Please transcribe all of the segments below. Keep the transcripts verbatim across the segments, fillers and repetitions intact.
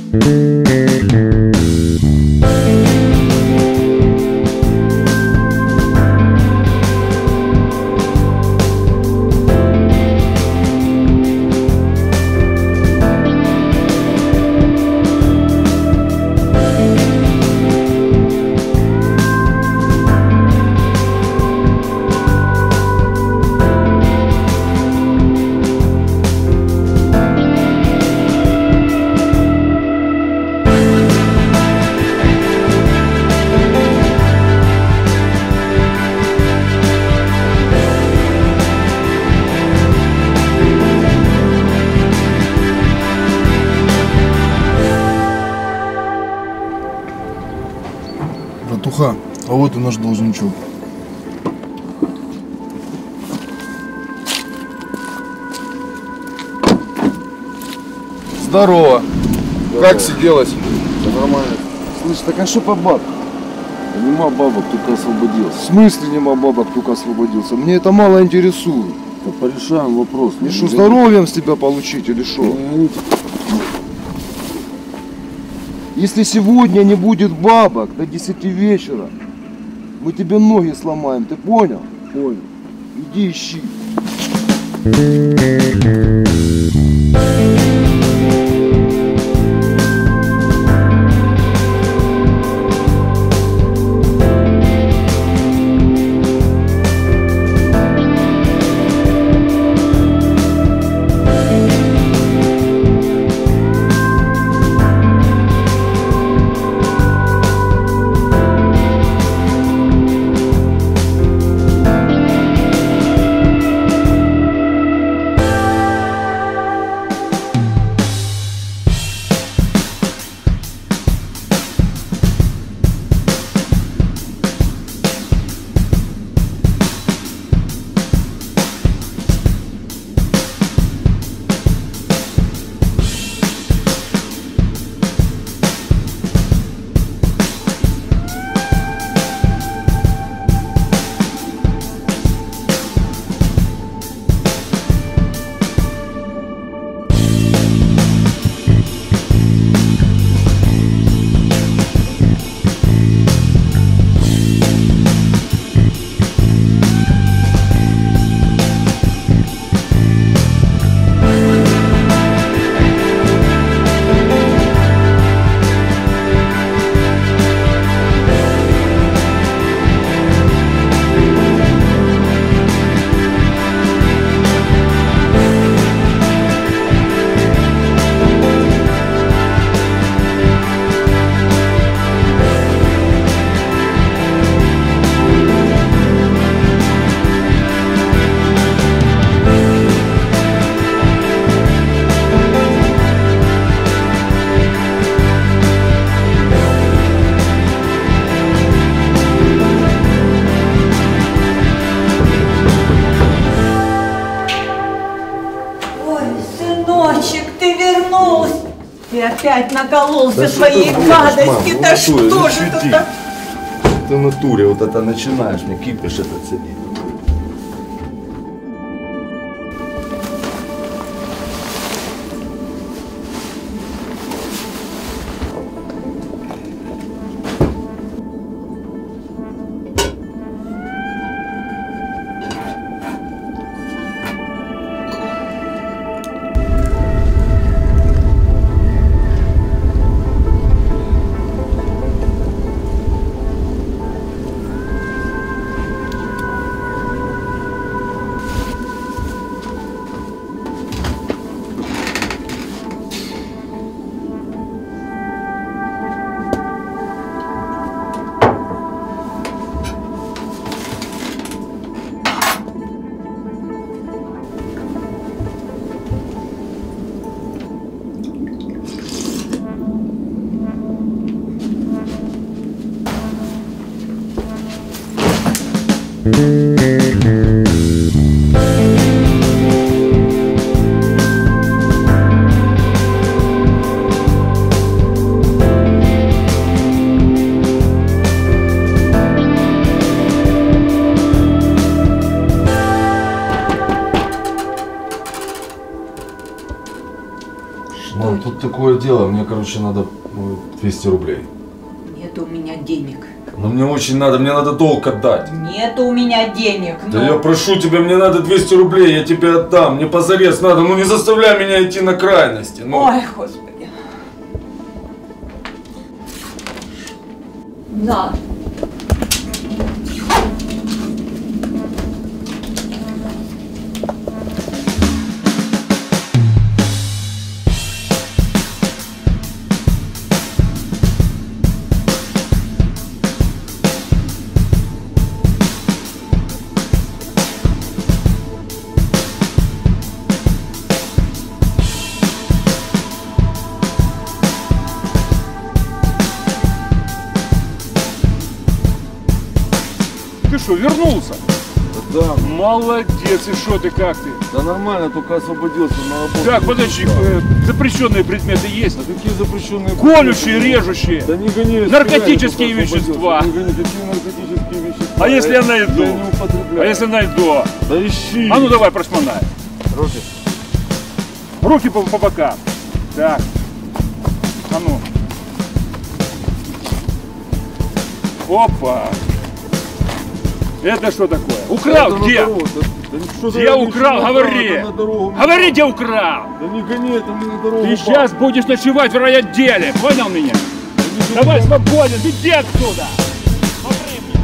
Братуха, а вот и наш должничок. Здорово. Здорово. Как сиделось? Да нормально. Слышь, так а что по бабкам? Нема бабок, только освободился. В смысле нема бабок, только освободился? Мне это мало интересует. Да порешаем вопрос. Мне что, здоровьем с тебя получить или что? Если сегодня не будет бабок до десяти вечера, мы тебе ноги сломаем, ты понял? Понял. Иди ищи. Ты опять накололся своей гадости. Да что же это? Ты в натуре вот это начинаешь, мне кипиш этот сидит. Мам, тут такое дело, мне, короче, надо двести рублей. Нет у меня денег. Но мне очень надо, мне надо долг отдать. Нет у меня денег. Да ну. я прошу тебя, мне надо двести рублей, я тебе отдам. Мне позарез надо, ну не заставляй меня идти на крайности. Ну. Ой, Господи. Да. Ты что, вернулся? Да, Молодец, и что ты, как ты? да нормально, только освободился на работу. Так, подожди, э, запрещенные предметы есть? Да какие запрещенные? Колющие, режущие. Да не гони. Наркотические стреляй, вещества. Не гони, какие наркотические вещества? А если я найду? Я не употребляю. А если найду? Да ищи. А ну давай, прошмонай. Руки. Руки по, по бокам. Так. А ну. Опа. Это что такое? Украл Это где? на дорогу. Да, да что Где ты украл? ничего Говори. это на дорогу. Говори, где украл. Да не гони, это мне на дорогу. Ты сейчас будешь ночевать в райотделе. Понял меня? Давай свободен. Иди отсюда. Смотри мне.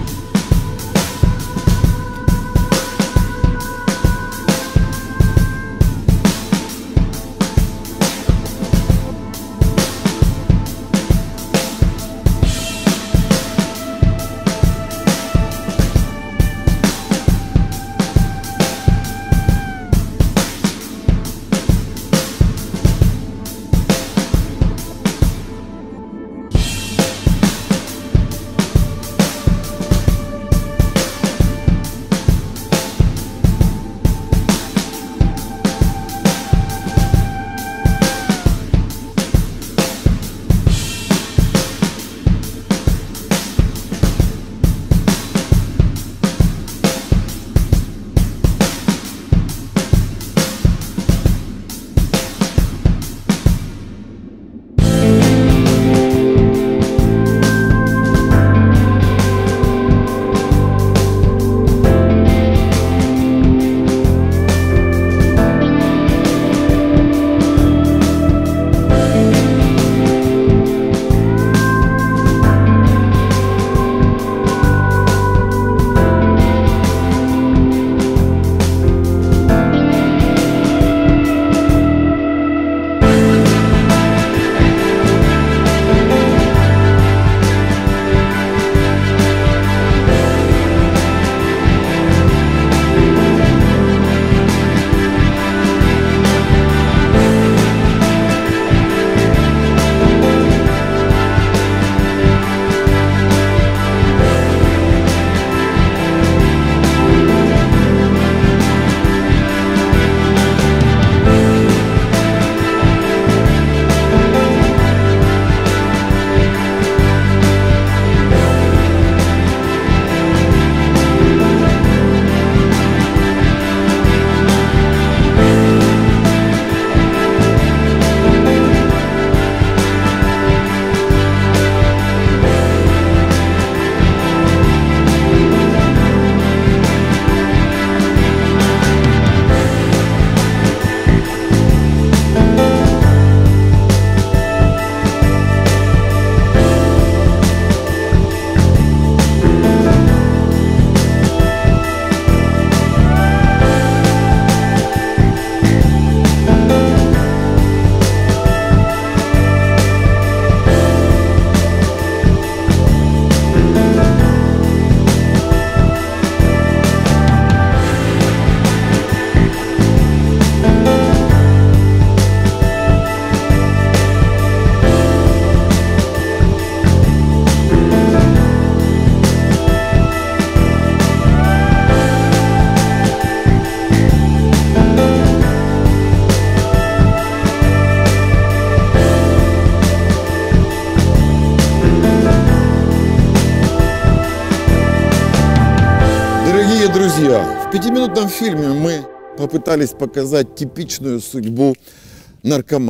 Друзья, в пятиминутном фильме мы попытались показать типичную судьбу наркомана.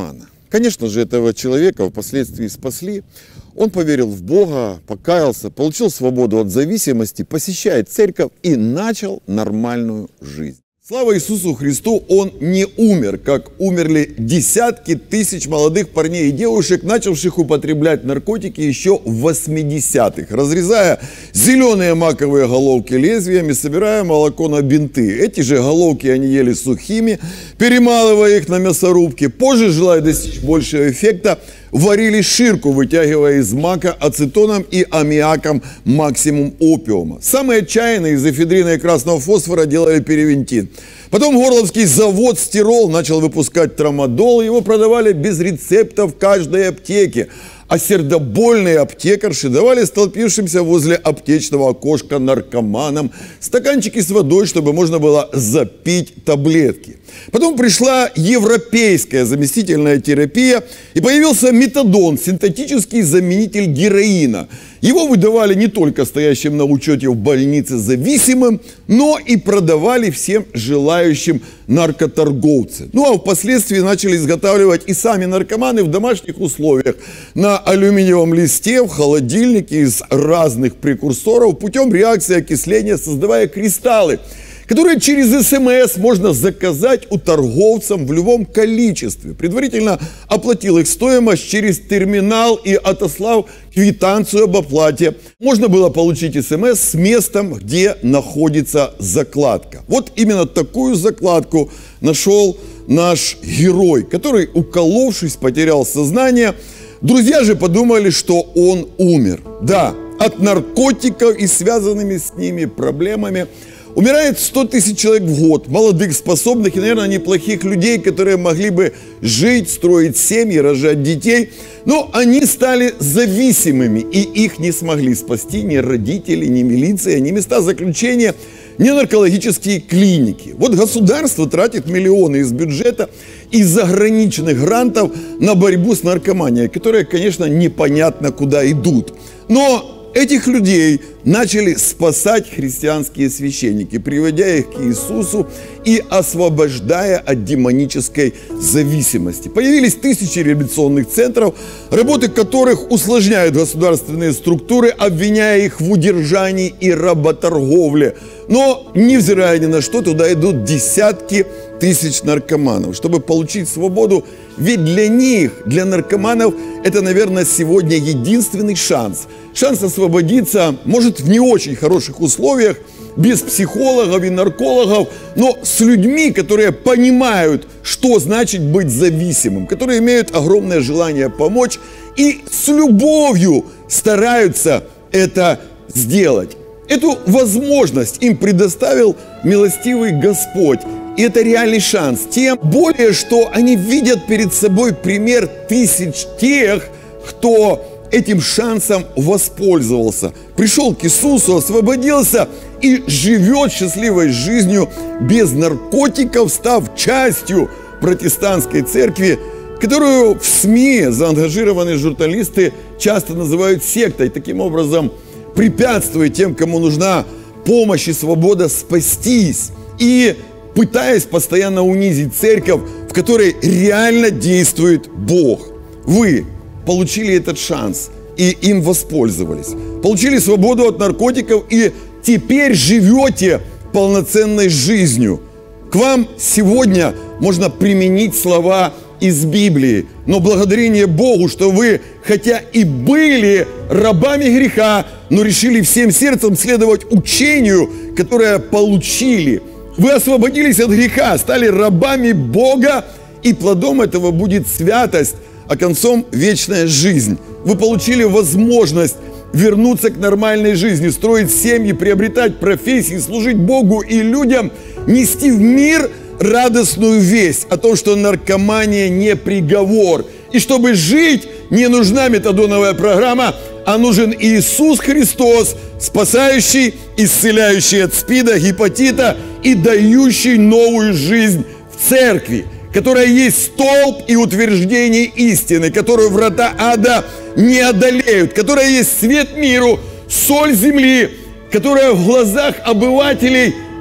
Конечно же, этого человека впоследствии спасли. Он поверил в Бога, покаялся, получил свободу от зависимости, посещает церковь и начал нормальную жизнь. Слава Иисусу Христу, он не умер, как умерли десятки тысяч молодых парней и девушек, начавших употреблять наркотики еще в восьмидесятых, разрезая зеленые маковые головки лезвиями, собирая молоко на бинты. Эти же головки они ели сухими, перемалывая их на мясорубке. Позже, желая достичь большего эффекта, варили ширку, вытягивая из мака ацетоном и аммиаком максимум опиума. Самые отчаянные из эфедрина и красного фосфора делали перевентин. Потом Горловский завод «Стирол» начал выпускать трамадол, его продавали без рецепта в каждой аптеке. А сердобольные аптекарши давали столпившимся возле аптечного окошка наркоманам стаканчики с водой, чтобы можно было запить таблетки. Потом пришла европейская заместительная терапия, и появился метадон, синтетический заменитель героина. Его выдавали не только стоящим на учете в больнице зависимым, но и продавали всем желающим наркоторговцы. Ну а впоследствии начали изготавливать и сами наркоманы в домашних условиях на алюминиевом листе, в холодильнике из разных прекурсоров путем реакции окисления, создавая кристаллы, которые через СМС можно заказать у торговцев в любом количестве. Предварительно оплатил их стоимость через терминал и отослав квитанцию об оплате. Можно было получить СМС с местом, где находится закладка. Вот именно такую закладку нашел наш герой, который, уколовшись, потерял сознание. Друзья же подумали, что он умер. Да, от наркотиков и связанными с ними проблемами умирает сто тысяч человек в год, молодых, способных и, наверное, неплохих людей, которые могли бы жить, строить семьи, рожать детей. Но они стали зависимыми, и их не смогли спасти ни родители, ни милиция, ни места заключения, ни наркологические клиники. Вот государство тратит миллионы из бюджета и заграничных грантов на борьбу с наркоманией, которые, конечно, непонятно куда идут. Но этих людей начали спасать христианские священники, приводя их к Иисусу и освобождая от демонической зависимости. Появились тысячи реабилитационных центров, работы которых усложняют государственные структуры, обвиняя их в удержании и работорговле. Но, невзирая ни на что, туда идут десятки тысяч наркоманов, чтобы получить свободу. Ведь для них, для наркоманов, это, наверное, сегодня единственный шанс. Шанс освободиться, может, в не очень хороших условиях, без психологов и наркологов, но с людьми, которые понимают, что значит быть зависимым, которые имеют огромное желание помочь и с любовью стараются это сделать. Эту возможность им предоставил милостивый Господь. И это реальный шанс. Тем более, что они видят перед собой пример тысяч тех, кто этим шансом воспользовался. Пришел к Иисусу, освободился и живет счастливой жизнью без наркотиков, став частью протестантской церкви, которую в СМИ заангажированные журналисты часто называют сектой. Таким образом, препятствуя тем, кому нужна помощь и свобода спастись, и пытаясь постоянно унизить церковь, в которой реально действует Бог. Вы получили этот шанс и им воспользовались. Получили свободу от наркотиков и теперь живете полноценной жизнью. К вам сегодня можно применить слова из Библии, но благодарение Богу, что вы, хотя и были рабами греха, но решили всем сердцем следовать учению, которое получили. Вы освободились от греха, стали рабами Бога, и плодом этого будет святость, а концом вечная жизнь. Вы получили возможность вернуться к нормальной жизни, строить семьи, приобретать профессии, служить Богу и людям, нести в мир радостную весть о том, что наркомания не приговор. И чтобы жить, не нужна метадоновая программа, а нужен Иисус Христос, спасающий, исцеляющий от СПИДа, гепатита и дающий новую жизнь в церкви, которая есть столб и утверждение истины, которую врата ада не одолеют, которая есть свет миру, соль земли, которая в глазах обывателей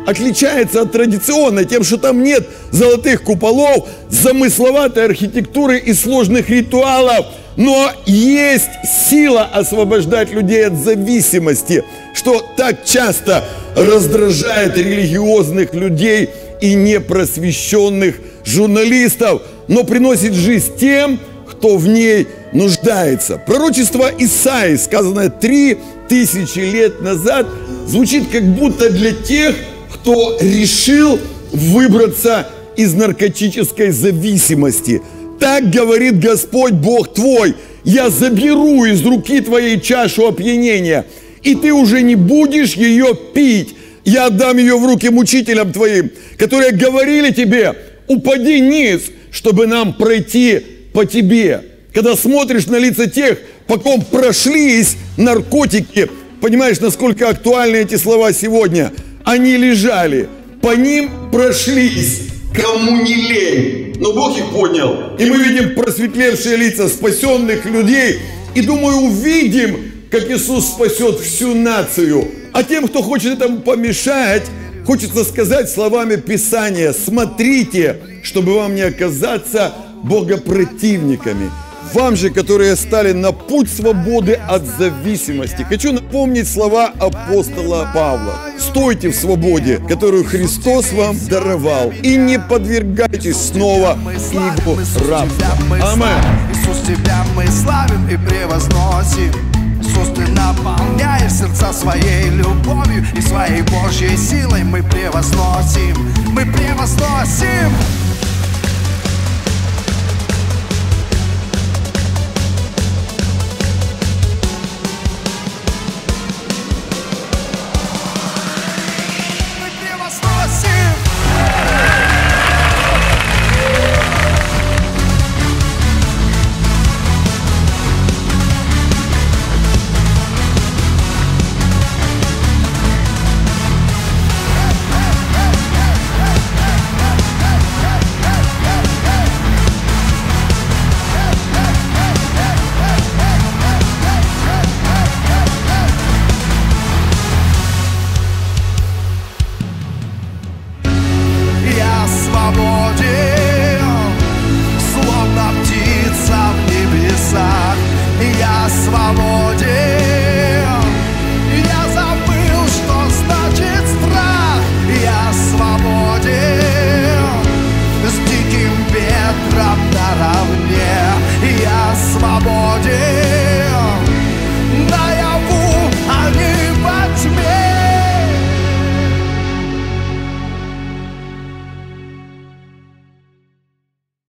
отличается от традиционной тем, что там нет золотых куполов, замысловатой архитектуры и сложных ритуалов, но есть сила освобождать людей от зависимости, что так часто раздражает религиозных людей и непросвещенных журналистов, но приносит жизнь тем, кто в ней нуждается. Пророчество Исаии, сказанное три тысячи лет назад, звучит как будто для тех, кто решил выбраться из наркотической зависимости. Так говорит Господь Бог твой: я заберу из руки твоей чашу опьянения, и ты уже не будешь ее пить. Я отдам ее в руки мучителям твоим, которые говорили тебе: упади низ, чтобы нам пройти по тебе. Когда смотришь на лица тех, по ком прошлись наркотики, понимаешь, насколько актуальны эти слова сегодня. Они лежали, по ним прошлись, кому не лень. Но Бог их поднял. И мы видим просветлевшие лица спасенных людей. И думаю, увидим, как Иисус спасет всю нацию. А тем, кто хочет этому помешать, хочется сказать словами Писания: смотрите, чтобы вам не оказаться богопротивниками. Вам же, которые стали на путь свободы от зависимости, хочу напомнить слова апостола Павла: стойте в свободе, которую Христос вам даровал, и не подвергайтесь снова игу рабства. Аминь. Иисус, Тебя мы славим и превозносим. Иисус, Ты наполняешь сердца своей любовью, и своей Божьей силой мы превозносим, мы превозносим.